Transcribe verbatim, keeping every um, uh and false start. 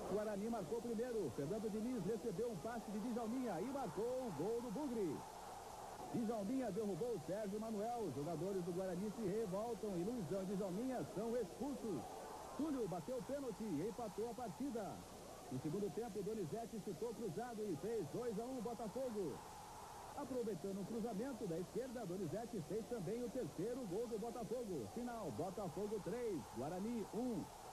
Guarani marcou primeiro. Fernando Diniz recebeu um passe de Djalminha e marcou o gol do Bugre. Djalminha derrubou o Sérgio Manuel. Os jogadores do Guarani se revoltam e Luizão e Djalminha são expulsos. Túlio bateu o pênalti e empatou a partida. No segundo tempo, Donizete chutou cruzado e fez dois a um Botafogo. Aproveitando o cruzamento da esquerda, Donizete fez também o terceiro gol do Botafogo. Final, Botafogo três, Guarani um.